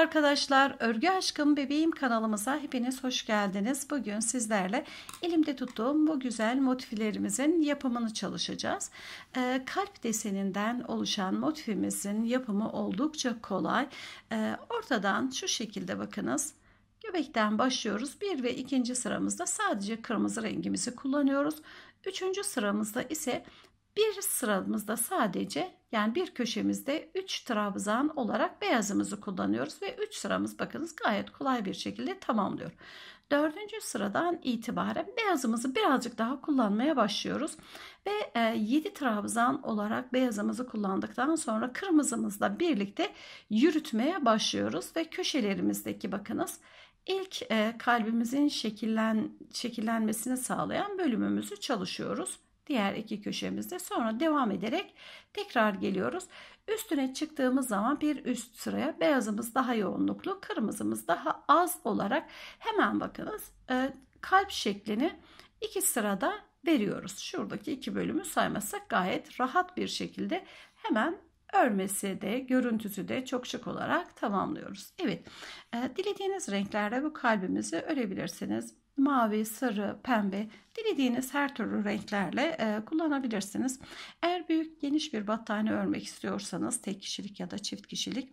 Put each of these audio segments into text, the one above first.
arkadaşlar, Örgü Aşkım Bebeğim kanalımıza hepiniz hoş geldiniz. Bugün sizlerle elimde tuttuğum bu güzel motiflerimizin yapımını çalışacağız. Kalp deseninden oluşan motifimizin yapımı oldukça kolay. Ortadan şu şekilde bakınız. Göbekten başlıyoruz. 1 ve 2. sıramızda sadece kırmızı rengimizi kullanıyoruz. 3. sıramızda ise bir sıramızda sadece, yani bir köşemizde 3 trabzan olarak beyazımızı kullanıyoruz ve 3 sıramız bakınız gayet kolay bir şekilde tamamlıyor. 4. sıradan itibaren beyazımızı birazcık daha kullanmaya başlıyoruz ve 7 trabzan olarak beyazımızı kullandıktan sonra kırmızımızla birlikte yürütmeye başlıyoruz ve köşelerimizdeki bakınız ilk kalbimizin şekillenmesini sağlayan bölümümüzü çalışıyoruz. Diğer iki köşemizde, sonra devam ederek tekrar geliyoruz. Üstüne çıktığımız zaman bir üst sıraya beyazımız daha yoğunluklu, kırmızımız daha az olarak hemen bakınız kalp şeklini 2 sırada veriyoruz. Şuradaki 2 bölümü saymazsak gayet rahat bir şekilde hemen örmesi de görüntüsü de çok şık olarak tamamlıyoruz. Evet, dilediğiniz renklerde bu kalbimizi örebilirsiniz. Mavi, sarı, pembe, dilediğiniz her türlü renklerle kullanabilirsiniz. Eğer büyük, geniş bir battaniye örmek istiyorsanız, tek kişilik ya da çift kişilik,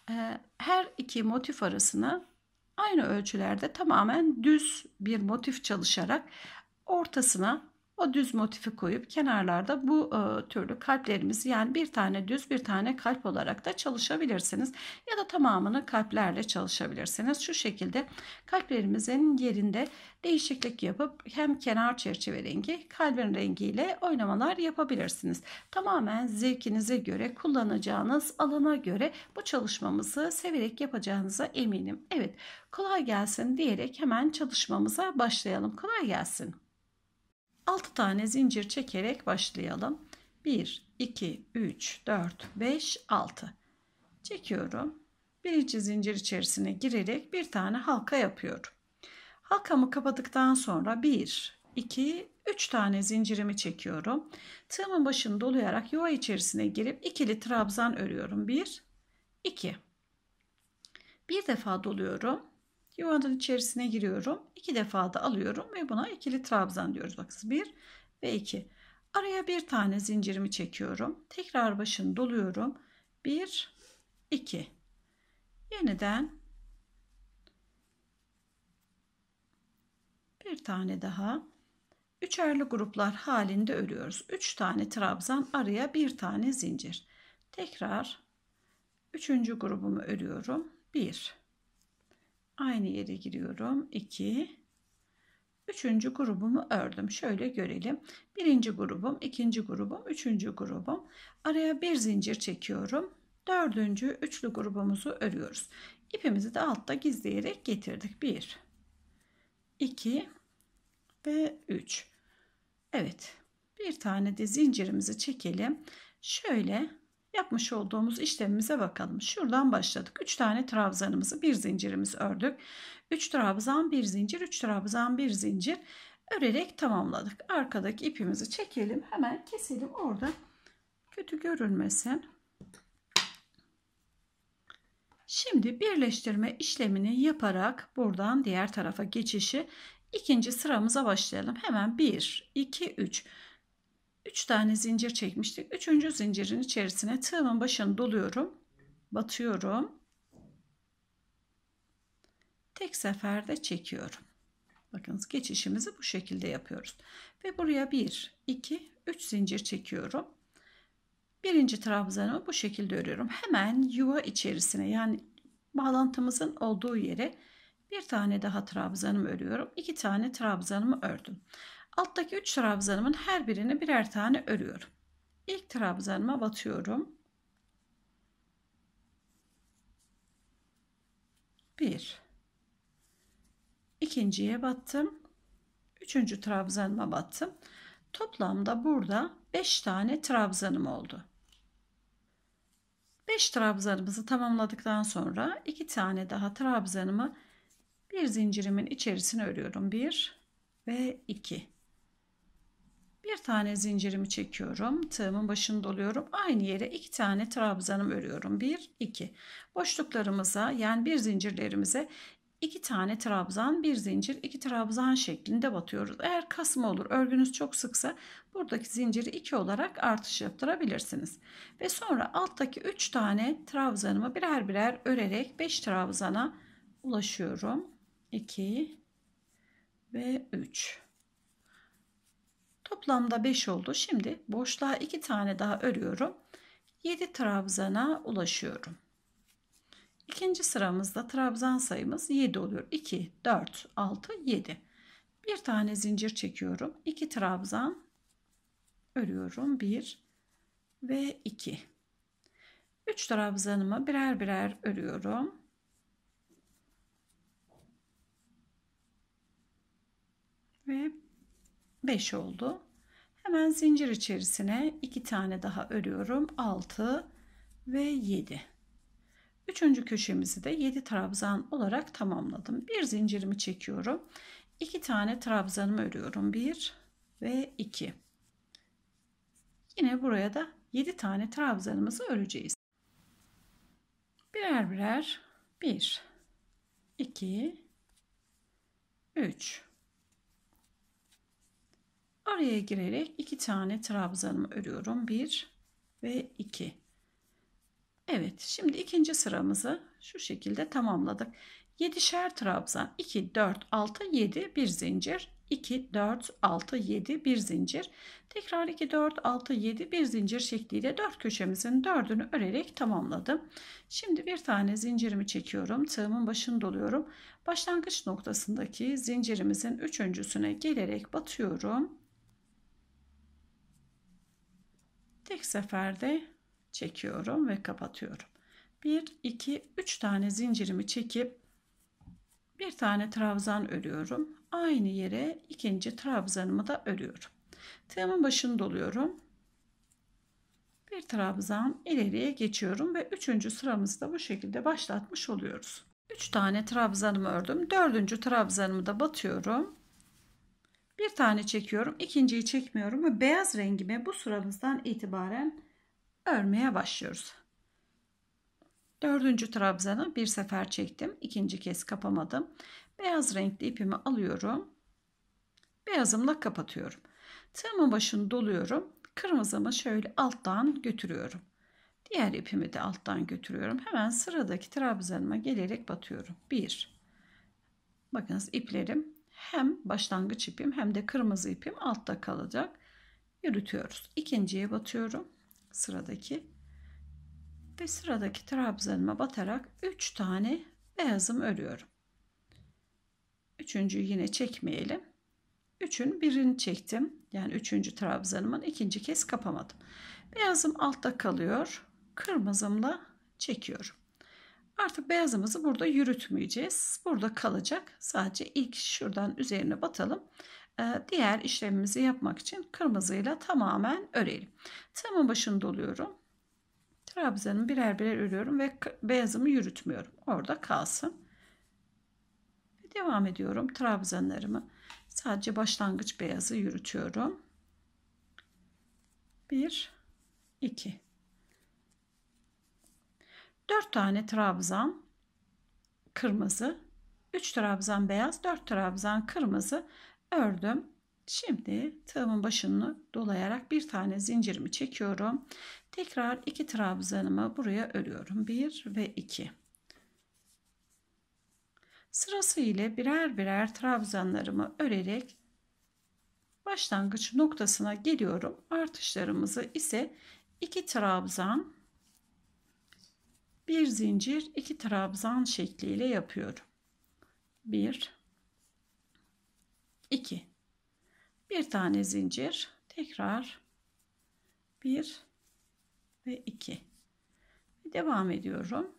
her iki motif arasına aynı ölçülerde tamamen düz bir motif çalışarak ortasına o düz motifi koyup kenarlarda bu türlü kalplerimizi, yani bir tane düz bir tane kalp olarak da çalışabilirsiniz. Ya da tamamını kalplerle çalışabilirsiniz. Şu şekilde kalplerimizin yerinde değişiklik yapıp hem kenar çerçeve rengi kalbin rengiyle oynamalar yapabilirsiniz. Tamamen zevkinize göre, kullanacağınız alana göre bu çalışmamızı severek yapacağınıza eminim. Evet, kolay gelsin diyerek hemen çalışmamıza başlayalım. Kolay gelsin. 6 tane zincir çekerek başlayalım. 1, 2, 3, 4, 5, 6. Çekiyorum. Birinci zincir içerisine girerek bir tane halka yapıyorum. Halkamı kapadıktan sonra 1, 2, 3 tane zincirimi çekiyorum. Tığımın başını dolayarak yuva içerisine girip ikili trabzan örüyorum. 1, 2. Bir defa doluyorum. Yuvanın içerisine giriyorum. 2 defa da alıyorum ve buna ikili trabzan diyoruz. Bakın 1 ve 2. Araya bir tane zincirimi çekiyorum. Tekrar başını doluyorum. 1, 2. Yeniden bir tane daha. Üçerli gruplar halinde örüyoruz. 3 tane trabzan, araya bir tane zincir. Tekrar 3. grubumu örüyorum. 1. Aynı yere giriyorum. 2. 3. grubumu ördüm. Şöyle görelim. 1. grubum, 2. grubum, 3. grubum. Araya bir zincir çekiyorum. 4. üçlü grubumuzu örüyoruz. İpimizi de altta gizleyerek getirdik. 1, 2 ve 3. Evet. Bir tane de zincirimizi çekelim. Şöyle yapmış olduğumuz işlemimize bakalım. Şuradan başladık. 3 tane trabzanımızı, bir zincirimizi ördük. 3 trabzan, bir zincir, 3 trabzan, bir zincir örerek tamamladık. Arkadaki ipimizi çekelim. Hemen keselim orada. Kötü görünmesin. Şimdi birleştirme işlemini yaparak buradan diğer tarafa geçişi, ikinci sıramıza başlayalım. Hemen 1, 2, 3. 3 tane zincir çekmiştik. 3. zincirin içerisine tığımın başını doluyorum. Batıyorum. Tek seferde çekiyorum. Bakınız, geçişimizi bu şekilde yapıyoruz. Ve buraya 1, 2, 3 zincir çekiyorum. Birinci trabzanımı bu şekilde örüyorum. Hemen yuva içerisine, yani bağlantımızın olduğu yere bir tane daha trabzanımı örüyorum. 2 tane trabzanımı ördüm. Alttaki 3 trabzanımın her birini birer tane örüyorum. İlk trabzanıma batıyorum. 1. İkinciye battım. 3. trabzanıma battım. Toplamda burada 5 tane trabzanım oldu. 5 trabzanımızı tamamladıktan sonra 2 tane daha trabzanımı bir zincirimin içerisine örüyorum. 1 ve 2. Bir tane zincirimi çekiyorum. Tığımın başını doluyorum. Aynı yere 2 tane trabzanım örüyorum. 1, 2. Boşluklarımıza yani bir zincirlerimize 2 tane trabzan, bir zincir, 2 trabzan şeklinde batıyoruz. Eğer kasma olur, örgünüz çok sıksa buradaki zinciri 2 olarak artış yaptırabilirsiniz. Ve sonra alttaki 3 tane trabzanımı birer birer örerek 5 trabzana ulaşıyorum. 2 ve 3. Toplamda 5 oldu. Şimdi boşluğa 2 tane daha örüyorum. 7 trabzana ulaşıyorum. İkinci sıramızda trabzan sayımız 7 oluyor. 2, 4, 6, 7. Bir tane zincir çekiyorum. 2 trabzan örüyorum. 1 ve 2. 3 trabzanımı birer birer örüyorum. Ve 5 oldu. Hemen zincir içerisine 2 tane daha örüyorum. 6 ve 7. Üçüncü köşemizi de 7 trabzan olarak tamamladım. Bir zincirimi çekiyorum. 2 tane trabzanımı örüyorum. 1 ve 2. Yine buraya da 7 tane trabzanımızı öreceğiz. Birer birer 1, 2, 3. Araya girerek 2 tane trabzanımı örüyorum. 1 ve 2. Evet, şimdi ikinci sıramızı şu şekilde tamamladık. 7'şer trabzan, 2, 4, 6, 7 bir zincir, 2, 4, 6, 7 bir zincir, tekrar 2, 4, 6, 7 bir zincir şekliyle 4 köşemizin 4'ünü örerek tamamladım. Şimdi bir tane zincirimi çekiyorum, tığımın başını doluyorum. Başlangıç noktasındaki zincirimizin üçüncüsüne gelerek batıyorum. Tek seferde çekiyorum ve kapatıyorum. 1, 2, 3 tane zincirimi çekip bir tane trabzan örüyorum. Aynı yere ikinci trabzanımı da örüyorum. Tığımın başını doluyorum. Bir trabzan ileriye geçiyorum ve üçüncü sıramızı da bu şekilde başlatmış oluyoruz. 3 tane trabzanımı ördüm. Dördüncü trabzanımı da batıyorum. Bir tane çekiyorum. İkinciyi çekmiyorum ve beyaz rengimi bu sıramızdan itibaren örmeye başlıyoruz. Dördüncü trabzanı bir sefer çektim. İkinci kez kapamadım. Beyaz renkli ipimi alıyorum. Beyazımla kapatıyorum. Tığımın başını doluyorum. Kırmızımı şöyle alttan götürüyorum. Diğer ipimi de alttan götürüyorum. Hemen sıradaki trabzanıma gelerek batıyorum. 1. Bakınız iplerim hem başlangıç ipim hem de kırmızı ipim altta kalacak. Yürütüyoruz. İkinciye batıyorum. Sıradaki ve sıradaki trabzanıma batarak 3 tane beyazım örüyorum. Üçüncüyü yine çekmeyelim. 3'ün birini çektim. Yani 3. trabzanımın ikinci kez kapamadım. Beyazım altta kalıyor. Kırmızımla çekiyorum. Artık beyazımızı burada yürütmeyeceğiz. Burada kalacak. Sadece ilk şuradan üzerine batalım. Diğer işlemimizi yapmak için kırmızıyla tamamen örelim. Tığımın başını doluyorum. Trabzanımı birer birer örüyorum ve beyazımı yürütmüyorum. Orada kalsın. Devam ediyorum. Trabzanlarımı sadece başlangıç beyazı yürütüyorum. 1, 2. 4 tane trabzan kırmızı, 3 trabzan beyaz, 4 trabzan kırmızı ördüm. Şimdi tığımın başını dolayarak bir tane zincirimi çekiyorum. Tekrar 2 trabzanımı buraya örüyorum. 1 ve 2. Sırasıyla birer birer trabzanlarımı örerek başlangıç noktasına geliyorum. Artışlarımızı ise 2 trabzan, 1 zincir, 2 trabzan şekliyle yapıyorum. 1, 2. Bir tane zincir, tekrar 1 ve 2. Devam ediyorum.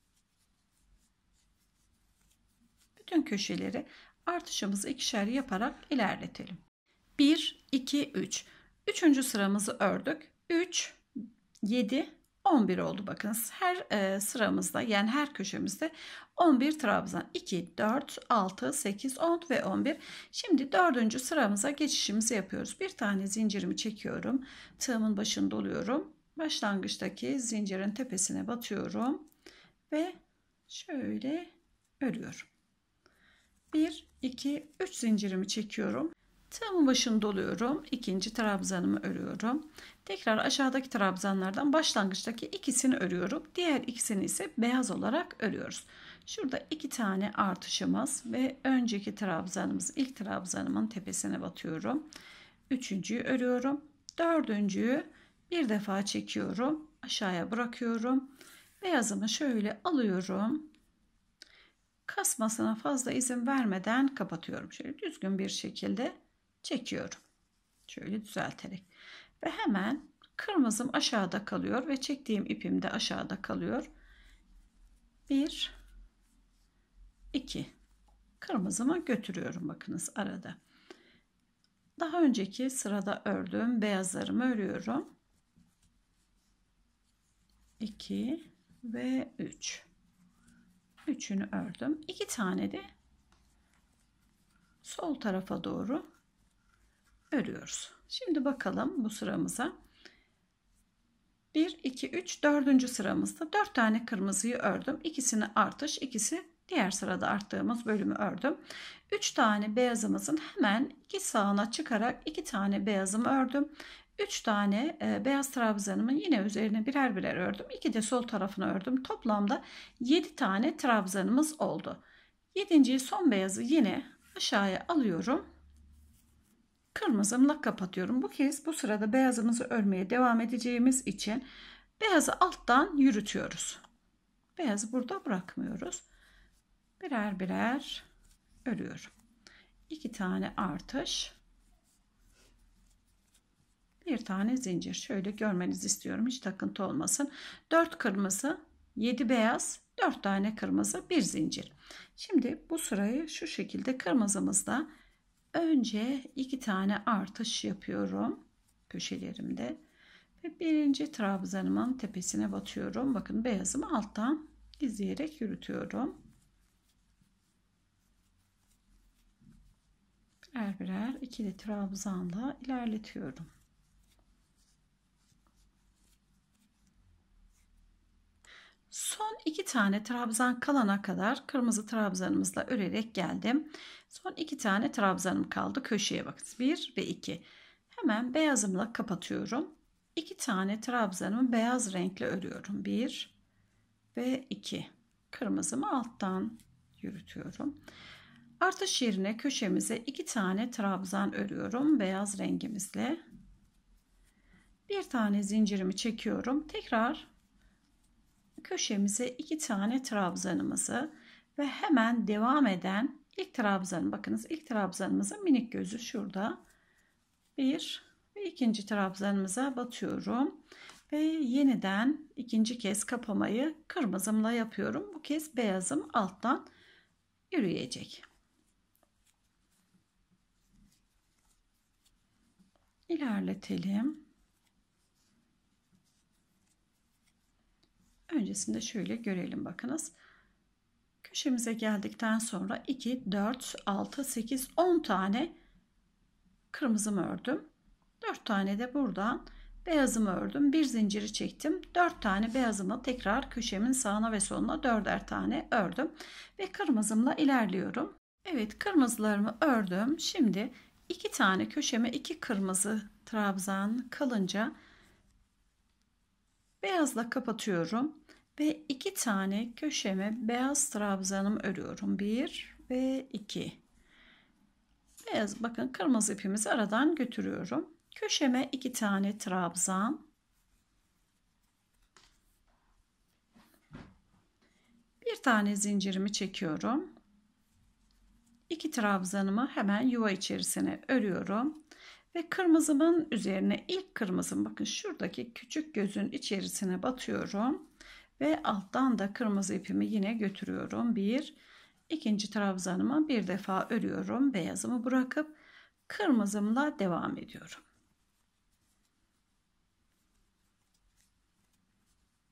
Bütün köşeleri artışımızı ikişer yaparak ilerletelim. 1, 2, 3. Üçüncü sıramızı ördük. 3, 7, 11 oldu bakınız. Her sıramızda yani her köşemizde 11 trabzan. 2, 4, 6, 8, 10 ve 11. Şimdi dördüncü sıramıza geçişimizi yapıyoruz. Bir tane zincirimi çekiyorum. Tığımın başında oluyorum. Başlangıçtaki zincirin tepesine batıyorum. Ve şöyle örüyorum. 1, 2, 3 zincirimi çekiyorum. Tığımın başında oluyorum. İkinci trabzanımı örüyorum. Tekrar aşağıdaki trabzanlardan başlangıçtaki ikisini örüyorum. Diğer ikisini ise beyaz olarak örüyoruz. Şurada 2 tane artışımız ve önceki trabzanımız, ilk trabzanımın tepesine batıyorum. Üçüncüyü örüyorum. Dördüncüyü bir defa çekiyorum. Aşağıya bırakıyorum. Beyazımı şöyle alıyorum. Kasmasına fazla izin vermeden kapatıyorum. Şöyle düzgün bir şekilde çekiyorum. Şöyle düzelterek. Ve hemen kırmızım aşağıda kalıyor ve çektiğim ipim de aşağıda kalıyor. 1, 2. Kırmızımı götürüyorum bakınız arada. Daha önceki sırada ördüğüm beyazlarımı örüyorum. 2 ve 3. Üçünü ördüm. 2 tane de sol tarafa doğru örüyoruz. Şimdi bakalım bu sıramıza. 1, 2, 3, 4. sıramızda 4 tane kırmızıyı ördüm. İkisini artış, ikisi diğer sırada arttığımız bölümü ördüm. 3 tane beyazımızın hemen iki sağına çıkarak 2 tane beyazımı ördüm. 3 tane beyaz trabzanımın yine üzerine birer birer ördüm. 2 de sol tarafını ördüm. Toplamda 7 tane trabzanımız oldu. 7. son beyazı yine aşağıya alıyorum. Kırmızımla kapatıyorum. Bu kez bu sırada beyazımızı örmeye devam edeceğimiz için beyazı alttan yürütüyoruz. Beyazı burada bırakmıyoruz. Birer birer örüyorum. 2 tane artış. Bir tane zincir. Şöyle görmenizi istiyorum. Hiç takıntı olmasın. 4 kırmızı, 7 beyaz, 4 tane kırmızı, 1 zincir. Şimdi bu sırayı şu şekilde kırmızımızda önce 2 tane artış yapıyorum köşelerimde ve birinci trabzanımın tepesine batıyorum. Bakın beyazımı alttan izleyerek yürütüyorum. Birer birer ikili trabzanla ilerletiyorum. Son 2 tane trabzan kalana kadar kırmızı trabzanımızla örerek geldim. Son 2 tane trabzanım kaldı. Köşeye bakın. 1 ve 2. Hemen beyazımla kapatıyorum. 2 tane trabzanımı beyaz renkle örüyorum. 1 ve 2. Kırmızımı alttan yürütüyorum. Artış yerine köşemize 2 tane trabzan örüyorum beyaz rengimizle. Bir tane zincirimi çekiyorum. Tekrar köşemize 2 tane trabzanımızı ve hemen devam eden ilk trabzan, bakınız ilk trabzanımızın minik gözü şurada. 1 ve ikinci trabzanımıza batıyorum ve yeniden ikinci kez kapamayı kırmızımla yapıyorum. Bu kez beyazım alttan yürüyecek. İlerletelim. Öncesinde şöyle görelim bakınız. Köşemize geldikten sonra 2, 4, 6, 8, 10 tane kırmızımı ördüm. 4 tane de buradan beyazımı ördüm. Bir zinciri çektim. 4 tane beyazımı tekrar köşemin sağına ve soluna 4'er tane ördüm. Ve kırmızımla ilerliyorum. Evet, kırmızılarımı ördüm. Şimdi 2 tane köşeme 2 kırmızı trabzan kalınca beyazla kapatıyorum. Ve 2 tane köşeme beyaz trabzanımı örüyorum. 1 ve 2. Beyaz, bakın kırmızı ipimizi aradan götürüyorum. Köşeme 2 tane trabzan. Bir tane zincirimi çekiyorum. 2 trabzanımı hemen yuva içerisine örüyorum. Ve kırmızımın üzerine ilk kırmızım, bakın şuradaki küçük gözün içerisine batıyorum. Ve alttan da kırmızı ipimi yine götürüyorum. İkinci trabzanımı bir defa örüyorum. Beyazımı bırakıp kırmızımla devam ediyorum.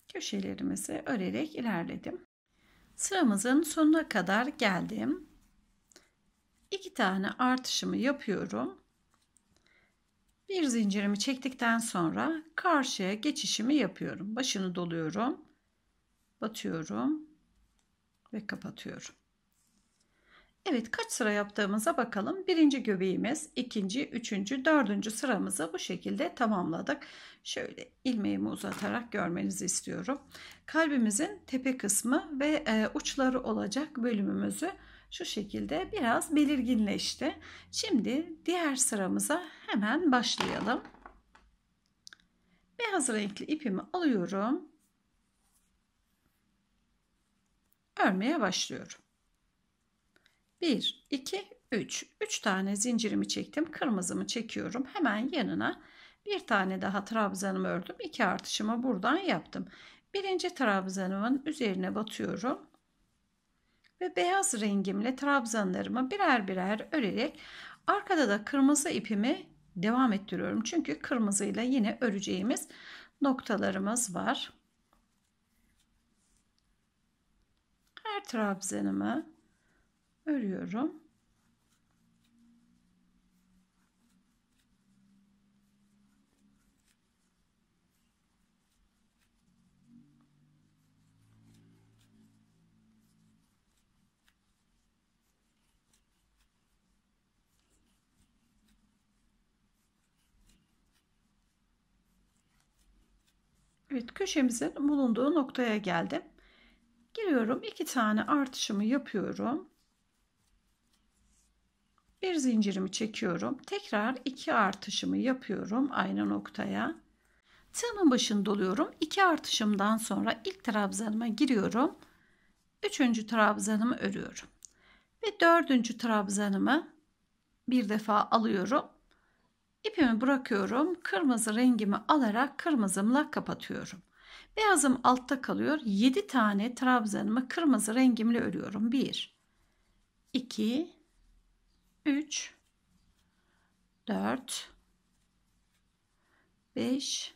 Köşelerimizi örerek ilerledim. Sıramızın sonuna kadar geldim. 2 tane artışımı yapıyorum. Bir zincirimi çektikten sonra karşıya geçişimi yapıyorum. Başını doluyorum. Batıyorum ve kapatıyorum. Evet, kaç sıra yaptığımıza bakalım. Birinci göbeğimiz, ikinci, üçüncü, dördüncü sıramızı bu şekilde tamamladık. Şöyle ilmeğimi uzatarak görmenizi istiyorum. Kalbimizin tepe kısmı ve uçları olacak bölümümüzü şu şekilde biraz belirginleşti. Şimdi diğer sıramıza hemen başlayalım. Beyaz renkli ipimi alıyorum. Örmeye başlıyorum. 1, 2, 3. 3 tane zincirimi çektim. Kırmızımı çekiyorum. Hemen yanına bir tane daha trabzanımı ördüm. 2 artışımı buradan yaptım. Birinci trabzanımın üzerine batıyorum. Ve beyaz rengimle trabzanlarımı birer birer örerek arkada da kırmızı ipimi devam ettiriyorum. Çünkü kırmızıyla yine öreceğimiz noktalarımız var. Her trabzanımı örüyorum. Evet, köşemizin bulunduğu noktaya geldim. Giriyorum, 2 tane artışımı yapıyorum. Bir zincirimi çekiyorum. Tekrar 2 artışımı yapıyorum aynı noktaya. Tığımın başını doluyorum. 2 artışımdan sonra ilk trabzanıma giriyorum. 3. trabzanımı örüyorum. Ve 4. trabzanımı bir defa alıyorum. İpimi bırakıyorum. Kırmızı rengimi alarak kırmızımla kapatıyorum. Beyazım altta kalıyor. 7 tane trabzanımı kırmızı rengimle örüyorum. 1, 2, 3, 4, 5,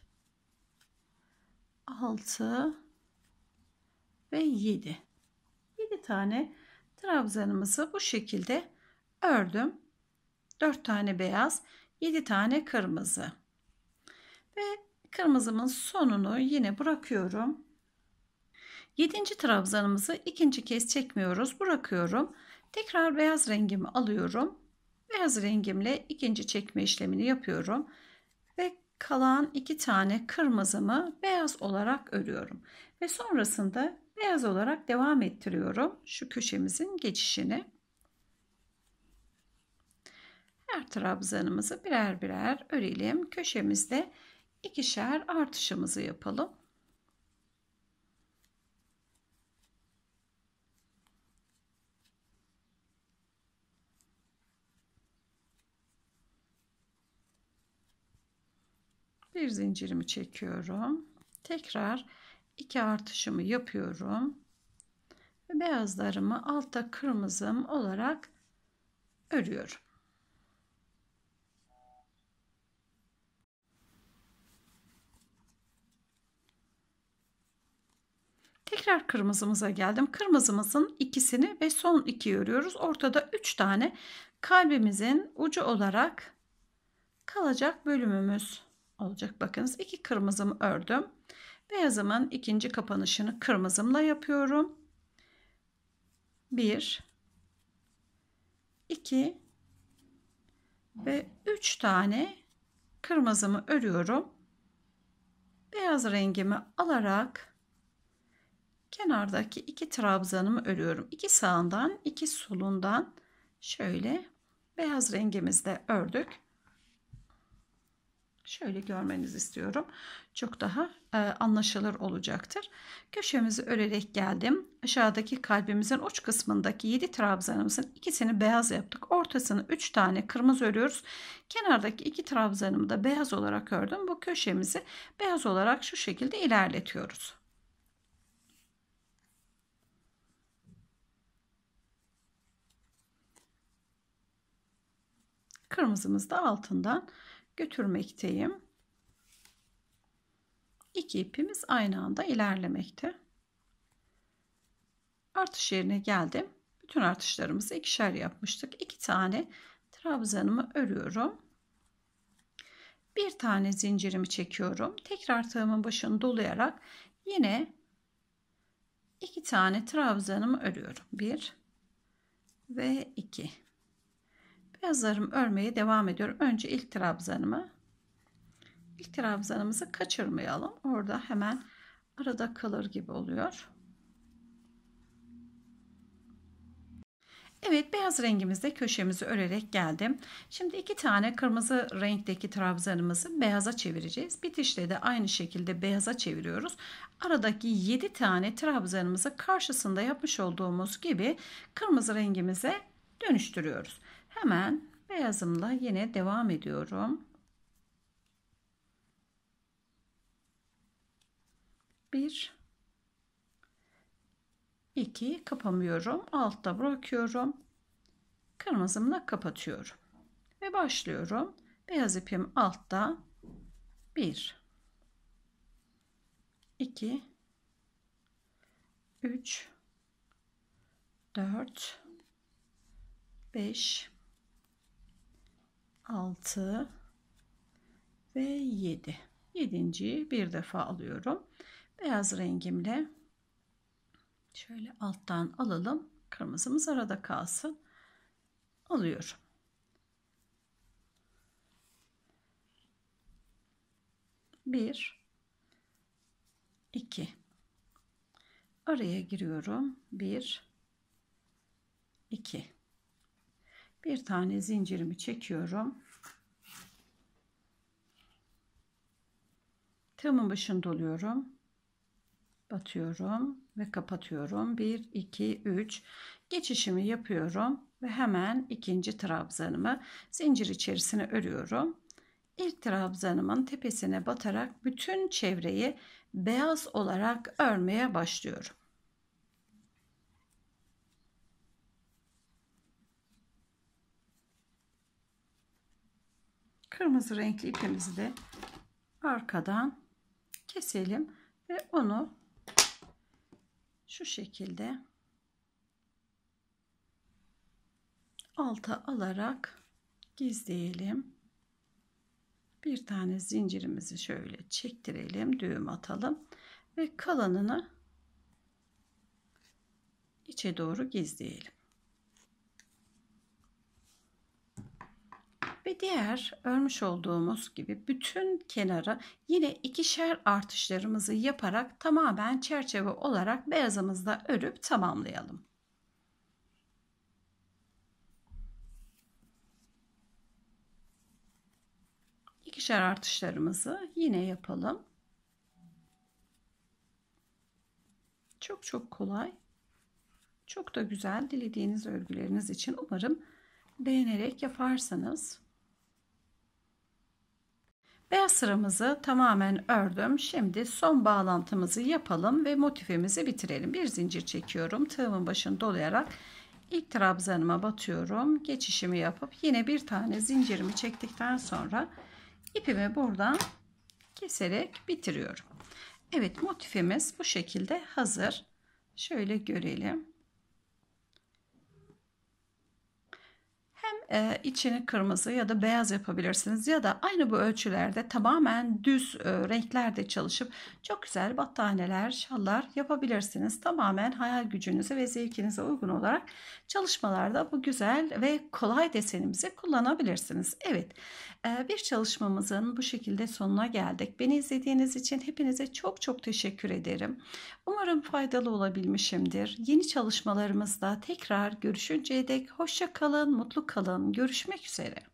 6 ve 7. 7 tane trabzanımızı bu şekilde ördüm. 4 tane beyaz, 7 tane kırmızı. Ve kırmızımın sonunu yine bırakıyorum. 7. trabzanımızı ikinci kez çekmiyoruz. Bırakıyorum. Tekrar beyaz rengimi alıyorum. Beyaz rengimle ikinci çekme işlemini yapıyorum. Ve kalan 2 tane kırmızımı beyaz olarak örüyorum. Ve sonrasında beyaz olarak devam ettiriyorum şu köşemizin geçişini. Her trabzanımızı birer birer örelim. Köşemizde ikişer artışımızı yapalım. Bir zincirimi çekiyorum. Tekrar 2 artışımı yapıyorum. Ve beyazlarımı altta kırmızım olarak örüyorum. Tekrar kırmızımıza geldim. Kırmızımızın ikisini ve son 2'yi örüyoruz. Ortada 3 tane kalbimizin ucu olarak kalacak bölümümüz olacak. Bakınız, 2 kırmızımı ördüm. Beyazımın ikinci kapanışını kırmızımla yapıyorum. 1, 2 ve 3 tane kırmızımı örüyorum. Beyaz rengimi alarak kenardaki 2 trabzanımı örüyorum. 2 sağından 2 solundan şöyle beyaz rengimizde ördük. Şöyle görmenizi istiyorum. Çok daha anlaşılır olacaktır. Köşemizi örerek geldim. Aşağıdaki kalbimizin uç kısmındaki 7 trabzanımızın ikisini beyaz yaptık. Ortasını 3 tane kırmızı örüyoruz. Kenardaki 2 trabzanımı da beyaz olarak ördüm. Bu köşemizi beyaz olarak şu şekilde ilerletiyoruz. Kırmızımızı da altından götürmekteyim. İki ipimiz aynı anda ilerlemekte. Artış yerine geldim. Bütün artışlarımızı ikişer yapmıştık. 2 tane trabzanımı örüyorum. Bir tane zincirimi çekiyorum. Tekrar tığımın başını dolayarak yine 2 tane trabzanımı örüyorum. 1 ve 2. Beyazlarımı örmeye devam ediyorum. Önce ilk trabzanımızı kaçırmayalım. Orada hemen arada kalır gibi oluyor. Evet, beyaz rengimizde köşemizi örerek geldim. Şimdi 2 tane kırmızı renkteki trabzanımızı beyaza çevireceğiz. Bitişte de aynı şekilde beyaza çeviriyoruz. Aradaki 7 tane trabzanımızı karşısında yapmış olduğumuz gibi kırmızı rengimize dönüştürüyoruz. Hemen beyazımla yine devam ediyorum. 1 2 kapamıyorum. Altta bırakıyorum. Kırmızımla kapatıyorum. Ve başlıyorum. Beyaz ipim altta. 1 2 3 4 5 6 ve 7. Yedinciyi bir defa alıyorum. Beyaz rengimle şöyle alttan alalım. Kırmızımız arada kalsın. Alıyorum. 1 2 araya giriyorum. 1 2 bir tane zincirimi çekiyorum. Tığımın başını doluyorum. Batıyorum ve kapatıyorum. 1 2 3 geçişimi yapıyorum ve hemen ikinci trabzanımı zincir içerisine örüyorum. İlk trabzanımın tepesine batarak bütün çevreyi beyaz olarak örmeye başlıyorum. Kırmızı renkli ipimizi de arkadan keselim ve onu şu şekilde alta alarak gizleyelim. Bir tane zincirimizi şöyle çektirelim, düğüm atalım ve kalanını içe doğru gizleyelim. Ve diğer örmüş olduğumuz gibi bütün kenara yine ikişer artışlarımızı yaparak tamamen çerçeve olarak beyazımızda örüp tamamlayalım. İkişer artışlarımızı yine yapalım. Çok kolay. Çok da güzel. Dilediğiniz örgüleriniz için umarım beğenerek yaparsınız. Beyaz sıramızı tamamen ördüm. Şimdi son bağlantımızı yapalım ve motifimizi bitirelim. Bir zincir çekiyorum. Tığımın başını dolayarak ilk trabzanıma batıyorum. Geçişimi yapıp yine bir tane zincirimi çektikten sonra ipimi buradan keserek bitiriyorum. Evet, motifimiz bu şekilde hazır. Şöyle görelim. İçini kırmızı ya da beyaz yapabilirsiniz ya da aynı bu ölçülerde tamamen düz renklerde çalışıp çok güzel battaniyeler, şallar yapabilirsiniz. Tamamen hayal gücünüze ve zevkinize uygun olarak çalışmalarda bu güzel ve kolay desenimizi kullanabilirsiniz. Evet, bir çalışmamızın bu şekilde sonuna geldik. Beni izlediğiniz için hepinize çok teşekkür ederim. Umarım faydalı olabilmişimdir. Yeni çalışmalarımızda tekrar görüşünceye dek hoşça kalın, mutlu kalın. Görüşmek üzere.